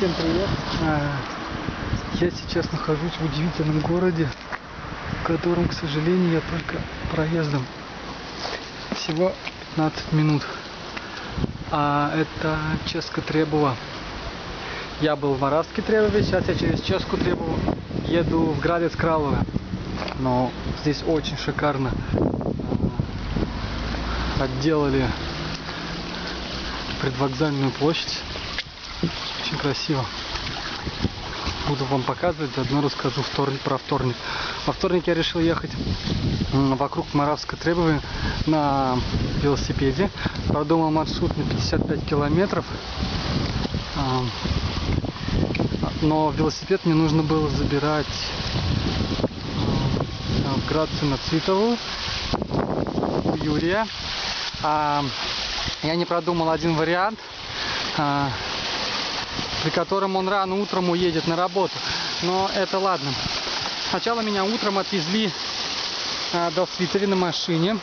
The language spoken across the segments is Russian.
Всем привет! Я сейчас нахожусь в удивительном городе, в котором, к сожалению, я только проездом. Всего 15 минут. Это Česká Třebová. Я был в Moravské Třebově, сейчас я через Českou Třebovу еду в Градец Кралове. Но здесь очень шикарно отделали предвокзальную площадь. Очень красиво. Буду вам показывать, заодно расскажу про вторник. Во вторник я решил ехать вокруг Моравской Třebovy на велосипеде. Продумал маршрут на 55 километров. Но велосипед мне нужно было забирать в Градце на Цвитову у Юрия. Я не продумал один вариант, при котором он рано утром уедет на работу. Но это ладно. Сначала меня утром отвезли до Цвитовы на машине.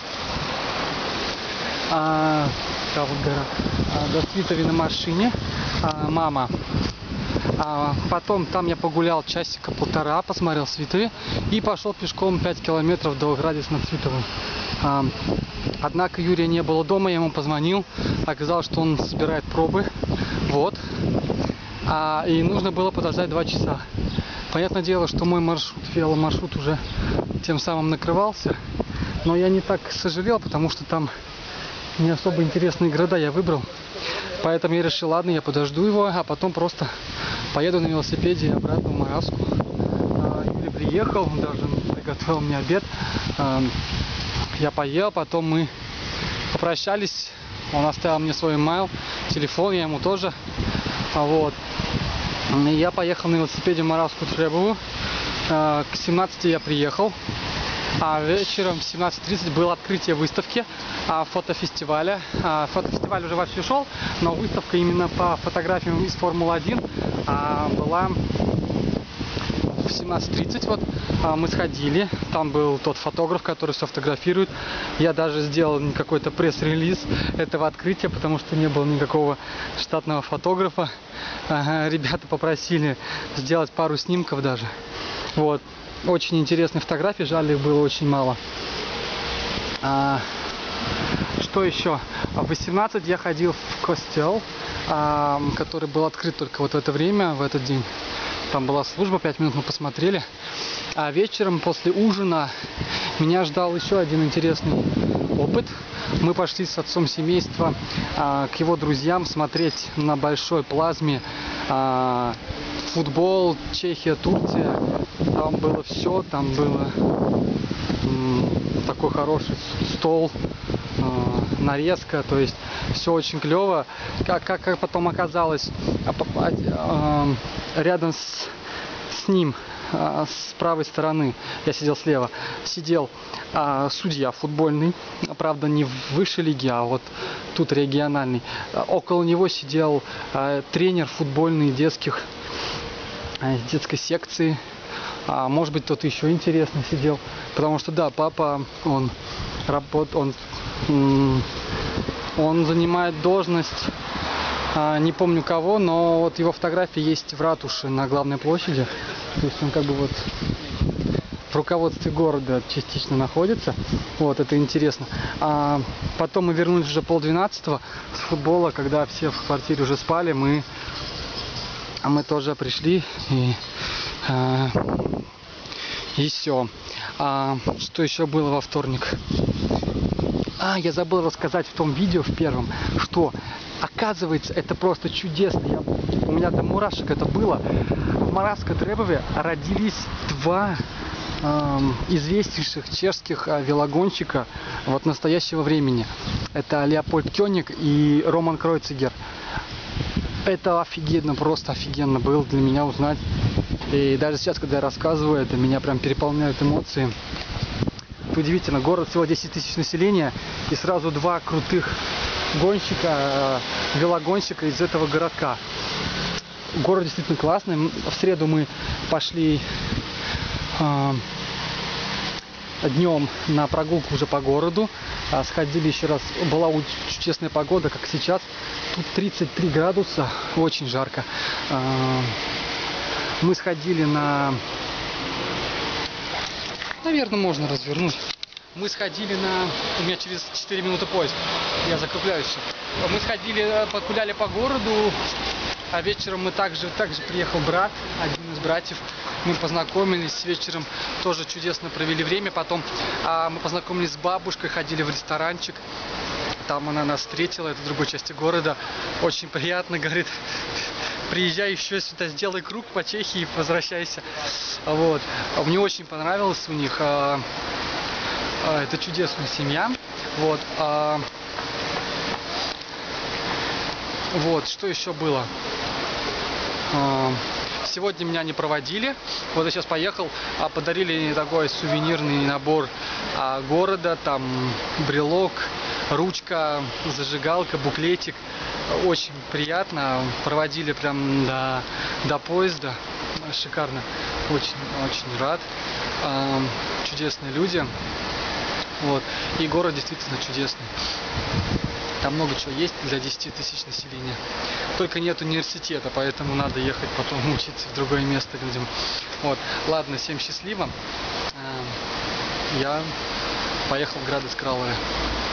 До Цвитовы на машине мама. Потом там я погулял часика полтора, посмотрел Цвитовы и пошел пешком 5 километров до Градец на Цвитову. Однако Юрия не было дома, я ему позвонил, оказалось, что он собирает пробы. Вот. И нужно было подождать 2 часа. Понятное дело, что мой маршрут, веломаршрут уже тем самым накрывался. Но я не так сожалел, потому что там не особо интересные города я выбрал. Поэтому я решил, ладно, я подожду его, а потом просто поеду на велосипеде обратно в Моравскую. Юрий приехал, даже приготовил мне обед. Я поел, потом мы попрощались. Он оставил мне свой email, телефон, я ему тоже. Вот. И я поехал на велосипеде в Моравскую Třebovу. К 17 я приехал. А вечером в 17:30 было открытие выставки фотофестиваля. Фотофестиваль уже вовсю шел, но выставка именно по фотографиям из Формулы-1 была в 17:30. Вот мы сходили, там был тот фотограф, который все фотографирует. Я даже сделал какой-то пресс-релиз этого открытия, потому что не было никакого штатного фотографа. Ребята попросили сделать пару снимков даже. Вот. Очень интересные фотографии, жаль, их было очень мало. Что еще? В 18 я ходил в костел, который был открыт только вот в это время, в этот день. Там была служба, 5 минут мы посмотрели. А вечером после ужина меня ждал еще один интересный опыт. Мы пошли с отцом семейства к его друзьям смотреть на большой плазме футбол Чехия, Турция. Там было все, там было такой хороший стол, нарезка, то есть все очень клево. Как потом оказалось, рядом с ним, с правой стороны, я сидел слева, сидел судья футбольный, правда не в высшей лиге, а вот тут региональный. Около него сидел тренер футбольный детской секции. Может быть, кто-то еще интересно сидел, потому что да, папа, он занимает должность, не помню кого, но вот его фотография есть в ратуше на главной площади, то есть он как бы вот в руководстве города частично находится. Вот, это интересно. Потом мы вернулись уже 11:30 с футбола, когда все в квартире уже спали, мы тоже пришли и все. Что еще было во вторник? Я забыл рассказать в том видео, в первом, что оказывается это просто чудесно. У меня до мурашек это было. В Моравской Třebově родились 2 известнейших чешских велогонщика вот настоящего времени. Это Леопольд Кёник и Роман Кройцигер. Это офигенно, просто офигенно было для меня узнать. И даже сейчас, когда я рассказываю это, меня прям переполняют эмоции. Это удивительно. Город всего 10 тысяч населения и сразу 2 крутых гонщика, велогонщика из этого городка. Город действительно классный. В среду мы пошли днем на прогулку уже по городу. Сходили еще раз, была чудесная погода, как сейчас. Тут 33 градуса, очень жарко. Мы сходили на... Наверное, можно развернуть. Мы сходили на... У меня через 4 минуты поезд. Я закругляюсь. Мы сходили, погуляли по городу. А вечером мы также приехал брат, один из братьев. Мы познакомились вечером, тоже чудесно провели время. Потом мы познакомились с бабушкой, ходили в ресторанчик. Там она нас встретила, это в другой части города. Очень приятно, говорит, приезжай еще сюда, сделай круг по Чехии, возвращайся. Вот. Мне очень понравилось у них. Это чудесная семья. Вот. Вот, что еще было? Сегодня меня не проводили. Вот я сейчас поехал, подарили такой сувенирный набор города. Там брелок, ручка, зажигалка, буклетик. Очень приятно. Проводили прям до поезда. Шикарно. Очень рад. Чудесные люди. Вот. И город действительно чудесный. Там много чего есть для 10 тысяч населения. Только нет университета, поэтому надо ехать потом учиться в другое место людям. Вот. Ладно, всем счастливо. Я поехал в Градец Кралове.